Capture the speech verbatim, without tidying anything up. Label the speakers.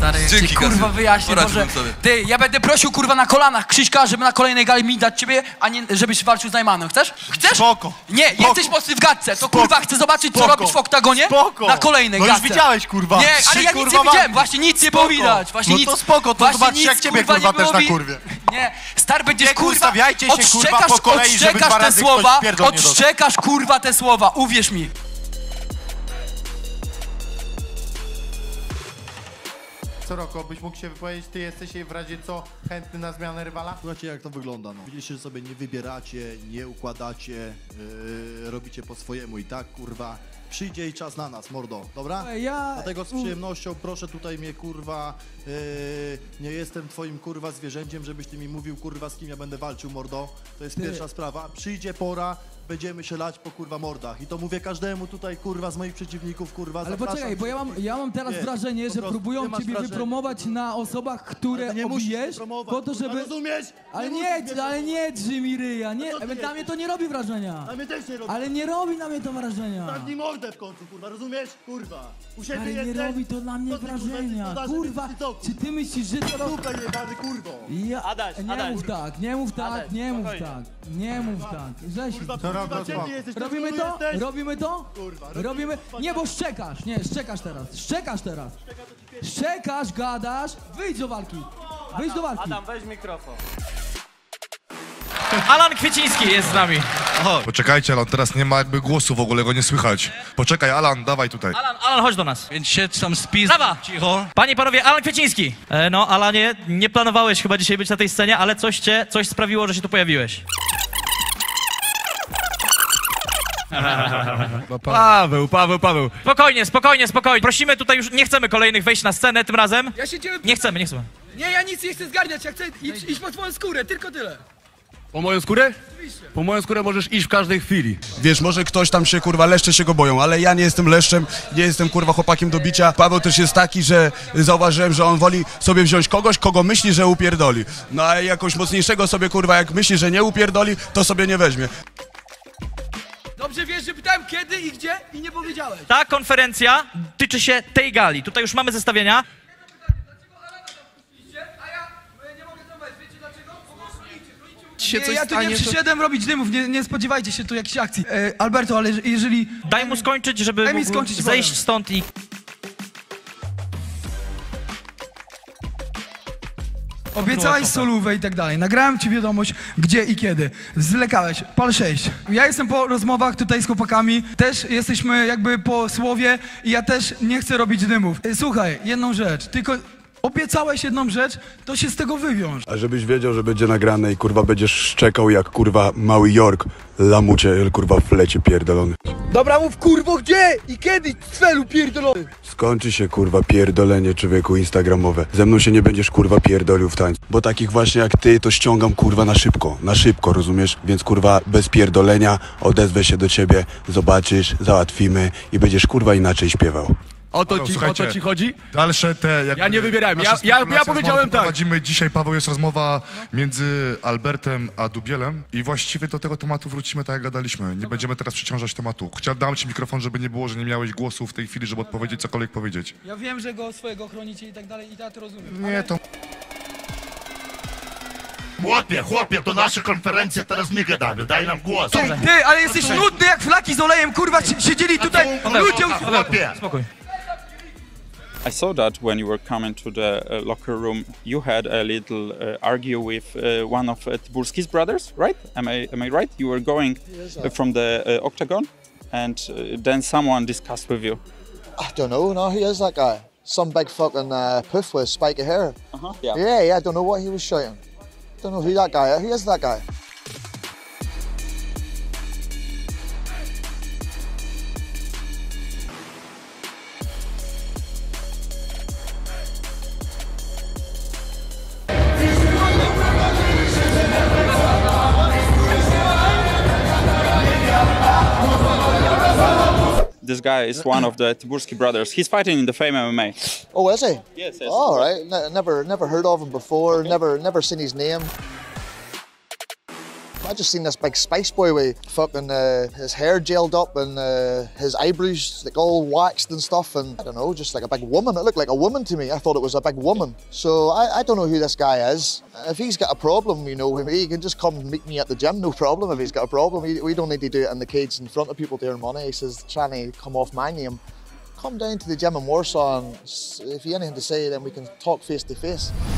Speaker 1: Stary, ja ci kurwa wyjaśnię, może... Ty, ja będę prosił kurwa na kolanach Krzyśka, żeby na kolejnej gali mi dać ciebie, a nie żebyś walczył z Najmanem. Chcesz? Chcesz?
Speaker 2: Spoko.
Speaker 1: Nie,
Speaker 2: Spoko.
Speaker 1: jesteś mocny w gadce, to
Speaker 2: Spoko.
Speaker 1: kurwa chcę zobaczyć, co
Speaker 2: Spoko.
Speaker 1: robisz w oktagonie
Speaker 2: Spoko.
Speaker 1: na kolejnej
Speaker 2: no
Speaker 1: gadce.
Speaker 2: No już widziałeś, kurwa.
Speaker 1: Nie, ale
Speaker 2: Trzy,
Speaker 1: ja nic
Speaker 2: kurwa,
Speaker 1: nie widziałem,
Speaker 2: walki.
Speaker 1: właśnie nic nie
Speaker 2: Spoko.
Speaker 1: było widać. Właśnie
Speaker 2: no
Speaker 1: nic,
Speaker 2: to spoko, to
Speaker 1: właśnie
Speaker 2: zobacz
Speaker 1: nic,
Speaker 2: jak ciebie
Speaker 1: kurwa,
Speaker 2: kurwa
Speaker 1: nie
Speaker 2: też
Speaker 1: było
Speaker 2: na
Speaker 1: wi-
Speaker 2: kurwie.
Speaker 1: Nie, star będziesz
Speaker 2: Nie
Speaker 1: kurwa,
Speaker 2: ustawiajcie się, kurwa,
Speaker 1: odszczekasz,
Speaker 2: po kolei, żeby
Speaker 1: odszczekasz
Speaker 2: dwa
Speaker 1: te
Speaker 2: razy
Speaker 1: słowa,
Speaker 2: ktoś pierdol nie dostał.
Speaker 1: odszczekasz kurwa te słowa, uwierz mi.
Speaker 2: Co Roko, byś mógł się wypowiedzieć, ty jesteś w razie co chętny na zmianę rywala?
Speaker 3: Słuchajcie, jak to wygląda, no. Widzicie, że sobie nie wybieracie, nie układacie, yy, robicie po swojemu i tak, kurwa, przyjdzie i czas na nas, mordo, dobra?
Speaker 4: Ja...
Speaker 3: Dlatego z przyjemnością proszę tutaj mnie, kurwa, yy, nie jestem twoim, kurwa, zwierzęciem, żebyś ty mi mówił, kurwa, z kim ja będę walczył, mordo. To jest
Speaker 4: Ty.
Speaker 3: pierwsza sprawa. Przyjdzie pora, będziemy się lać po, kurwa, mordach. I to mówię każdemu tutaj, kurwa, z moich przeciwników, kurwa,
Speaker 4: Ale
Speaker 3: zapraszam
Speaker 4: poczekaj, bo ja mam, ja mam teraz
Speaker 3: Nie,
Speaker 4: wrażenie,
Speaker 3: po
Speaker 4: że
Speaker 3: prostu,
Speaker 4: próbują
Speaker 3: nie masz
Speaker 4: ciebie
Speaker 3: wrażenia,
Speaker 4: wypromować
Speaker 3: kurwa.
Speaker 4: na osobach, które
Speaker 3: Ale nie musisz
Speaker 4: obijesz,
Speaker 3: promować,
Speaker 4: po to,
Speaker 3: kurwa,
Speaker 4: żeby...
Speaker 3: rozumiesz?
Speaker 4: Ale
Speaker 3: Nie
Speaker 4: nie,
Speaker 3: musisz,
Speaker 4: ale nie drży mi ryja, nie,
Speaker 3: No to ty
Speaker 4: na mnie
Speaker 3: jesteś.
Speaker 4: to nie robi wrażenia.
Speaker 3: A mnie też nie robi.
Speaker 4: Ale nie robi na mnie to wrażenia.
Speaker 3: Zamknij mordę w końcu, kurwa, rozumiesz? Kurwa. U siebie
Speaker 4: Ale nie
Speaker 3: jesteś?
Speaker 4: robi to dla mnie
Speaker 3: Co ty, kurwa,
Speaker 4: wrażenia.
Speaker 3: jesteś
Speaker 4: Kurwa,
Speaker 3: podaży,
Speaker 4: czy ty myślisz, że to robi...
Speaker 3: Słuchaj, jebany, kurwo.
Speaker 4: Ja...
Speaker 5: Adaś,
Speaker 4: Nie
Speaker 5: Adaś.
Speaker 4: mów tak, nie mów tak,
Speaker 5: Adaś,
Speaker 4: nie mów
Speaker 5: spokojnie.
Speaker 4: tak, nie mów tak. Rzesi.
Speaker 3: Kurwa,
Speaker 2: To Roko,
Speaker 3: kurwa,
Speaker 2: spoko.
Speaker 3: ciebie jesteś,
Speaker 4: Robimy
Speaker 3: tu
Speaker 4: to?
Speaker 3: jesteś?
Speaker 4: Robimy to?
Speaker 3: Kurwa,
Speaker 4: Robimy... Nie, bo szczekasz, nie, szczekasz teraz, szczekasz teraz. Szczekasz, gadasz, wyjdź do walki. Wyjdź do walki.
Speaker 5: Adam, weź mikrofon.
Speaker 6: Alan Kwieciński jest z nami.
Speaker 7: Poczekajcie, Alan, teraz nie ma jakby głosu w ogóle, go nie słychać. Poczekaj, Alan, dawaj tutaj.
Speaker 6: Alan, Alan, chodź do nas.
Speaker 8: Więc siedź tam spis,
Speaker 6: Brawa!
Speaker 8: cicho.
Speaker 6: Panie i panowie, Alan Kwieciński. E, no, Alanie, nie planowałeś chyba dzisiaj być na tej scenie, ale coś cię, coś sprawiło, że się tu pojawiłeś.
Speaker 8: Paweł, Paweł, Paweł.
Speaker 6: Spokojnie, spokojnie, spokojnie. Prosimy tutaj już, nie chcemy kolejnych wejść na scenę tym razem.
Speaker 1: Ja się ciebie...
Speaker 6: Nie chcemy, nie chcemy.
Speaker 1: Nie, ja nic nie chcę zgarniać, ja chcę iść, iść po twoją skórę, tylko tyle.
Speaker 8: Po moją skórę? Po moją skórę możesz iść w każdej chwili.
Speaker 9: Wiesz, może ktoś tam się, kurwa, leszcze się go boją, ale ja nie jestem leszczem, nie jestem, kurwa, chłopakiem do bicia. Paweł też jest taki, że zauważyłem, że on woli sobie wziąć kogoś, kogo myśli, że upierdoli. No a jakoś mocniejszego sobie, kurwa, jak myśli, że nie upierdoli, to sobie nie weźmie.
Speaker 1: Dobrze wiesz, że pytałem kiedy i gdzie i nie powiedziałeś.
Speaker 6: Ta konferencja tyczy się tej gali. Tutaj już mamy zestawienia.
Speaker 1: Nie, ja tu nie przyszedłem robić dymów, nie, nie spodziewajcie się tu jakichś akcji. E, Alberto, ale jeżeli...
Speaker 6: Daj mu skończyć, żeby
Speaker 1: Daj mi
Speaker 6: mógł
Speaker 1: skończyć
Speaker 6: zejść
Speaker 1: wolę.
Speaker 6: stąd i...
Speaker 1: Obiecałeś solówę i tak dalej. Nagrałem ci wiadomość, gdzie i kiedy. Zwlekałeś. Pal sześć. Ja jestem po rozmowach tutaj z chłopakami. Też jesteśmy jakby po słowie i ja też nie chcę robić dymów. E, Słuchaj, jedną rzecz. Tylko obiecałeś jedną rzecz, to się z tego wywiąż.
Speaker 9: A żebyś wiedział, że będzie nagrane i, kurwa, będziesz szczekał jak, kurwa, mały York, lamucie, kurwa, w lecie pierdolony.
Speaker 1: Dobra, mów kurwo gdzie i kiedy, celu pierdolony.
Speaker 9: Skończy się, kurwa, pierdolenie, człowieku, instagramowe. Ze mną się nie będziesz, kurwa, pierdolił w tańcu. Bo takich właśnie jak ty, to ściągam, kurwa, na szybko. Na szybko, rozumiesz? Więc, kurwa, bez pierdolenia odezwę się do ciebie, zobaczysz, załatwimy i będziesz, kurwa, inaczej śpiewał.
Speaker 8: O to
Speaker 7: Paweł,
Speaker 8: ci, o
Speaker 7: słuchajcie,
Speaker 8: to ci chodzi?
Speaker 7: Dalsze te... jakby
Speaker 8: Ja nie wybierałem,
Speaker 7: nasze
Speaker 8: ja- ja- ja
Speaker 7: spekulacje,
Speaker 8: powiedziałem
Speaker 7: rozmowy
Speaker 8: tak.
Speaker 7: Prowadzimy dzisiaj, Paweł, jest rozmowa między Albertem a Dubielem i właściwie do tego tematu wrócimy tak jak gadaliśmy. Nie będziemy teraz przeciążać tematu. Chciałem dać ci mikrofon, żeby nie było, że nie miałeś głosu w tej chwili, żeby odpowiedzieć cokolwiek powiedzieć.
Speaker 1: Ja wiem, że go swojego chronicie i tak dalej i ja to rozumiem.
Speaker 7: Nie, to...
Speaker 10: Chłopie, chłopie, to nasza konferencja, teraz my gadamy, daj nam głos.
Speaker 1: Ty, ty, ale jesteś nudny jak flaki z olejem, kurwa, si- siedzieli tutaj ludzie...
Speaker 10: Chłopie.
Speaker 6: Spokój.
Speaker 11: I saw that when you were coming to the uh, locker room, you had a little uh, argue with uh, one of uh, Tibulski's brothers, right? Am I am I right? You were going uh, from the uh, octagon, and uh, then someone discussed with you.
Speaker 12: I don't know, no, who is that guy? Some big fucking uh, poof with spiky hair.
Speaker 11: Uh-huh. Yeah.
Speaker 12: Yeah, yeah, I don't know what he was shouting. Don't know who that guy is. Who is that guy?
Speaker 11: This guy is one of the Tibulski brothers. He's fighting in the Fame M M A.
Speaker 12: Oh, is he?
Speaker 11: Yes, yes.
Speaker 12: All right. Ne never, never heard of him before. Never, never seen his name. I just seen this big spice boy with fucking uh, his hair gelled up and uh, his eyebrows like all waxed and stuff, and I don't know, just like a big woman. It looked like a woman to me. I thought it was a big woman. So I, I don't know who this guy is. If he's got a problem, you know, he can just come and meet me at the gym, no problem. If he's got a problem, we, we don't need to do it in the cage in front of people to earn money. He says, trying to come off my name. Come down to the gym in Warsaw, and if you have anything to say, then we can talk face to face.